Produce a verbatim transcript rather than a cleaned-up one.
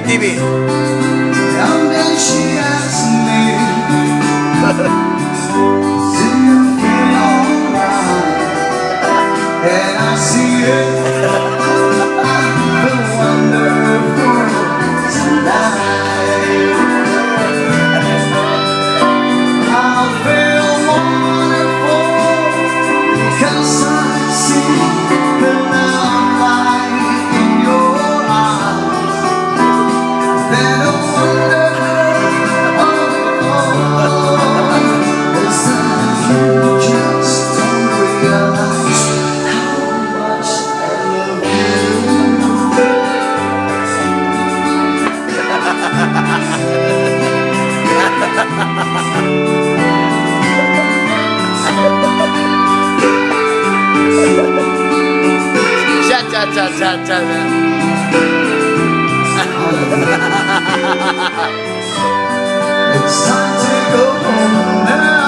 T V. And then she asked me, do you feel alright? And I see it, I feel wonderful tonight. I feel wonderful because I see the love light in your eyes. Then I wonder, oh, oh, is that you just don't realize how much I love Cha cha cha cha cha. It's time to go home now.